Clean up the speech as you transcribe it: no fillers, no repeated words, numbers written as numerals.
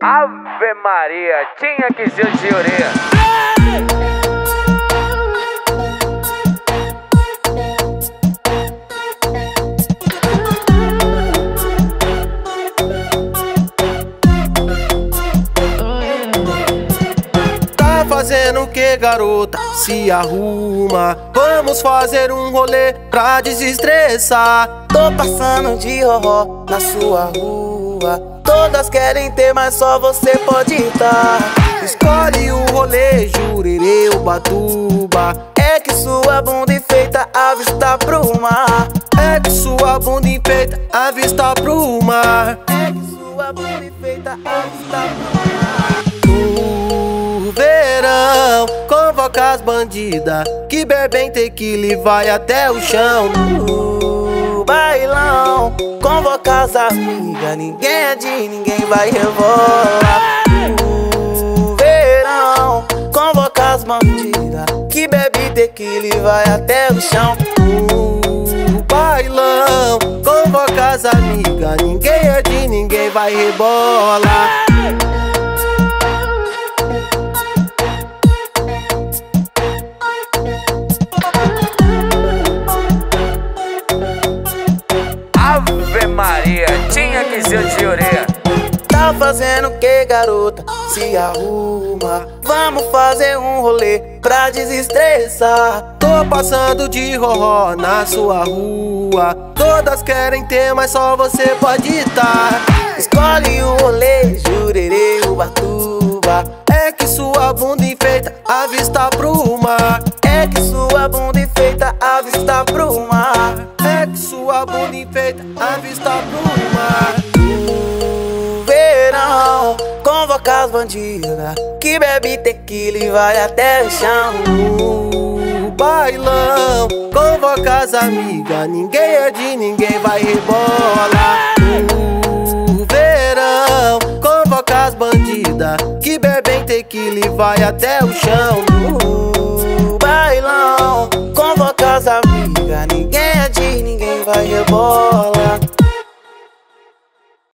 Ave Maria, tinha que ser o senhoria. Tá fazendo o que, garota? Se arruma, vamos fazer um rolê pra desestressar. Tô passando de roró na sua rua. Todas querem ter, mas só você pode estar. Escolhe o rolê, Jurerê, Ubatuba. É que sua bunda enfeita a vista pro mar. É que sua bunda enfeita a vista pro mar. É que sua bunda enfeita a vista pro mar. No verão, convoca as bandidas que bebem tequila e vai até o chão. No bailão, convoca as amigas, ninguém é de ninguém, vai rebolar. No verão, convoca as bandidas que bebe tequila e vai até o chão. No bailão, convoca as amigas, ninguém é de ninguém, vai rebolar. Ave Maria, tinha que ser o senhoria. Tá fazendo o que, garota? Se arruma, vamos fazer um rolê pra desestressar. Tô passando de roró na sua rua. Todas querem ter, mas só você pode estar. Escolhe o rolê, Jurerê, Ubatuba. É que sua bunda enfeita a vista pro mar. É que sua bunda enfeita a vista pro mar. É que sua bunda enfeita a vista pro mar. No verão, convoca as bandidas que bebe tequila e vai até o chão. No bailão, convoca as amigas, ninguém é de ninguém, vai rebolar. No verão, convoca as bandidas que bebem tequila e vai até o chão. No bailão, convoca as amigas, ninguém é de ninguém, vai rebolar.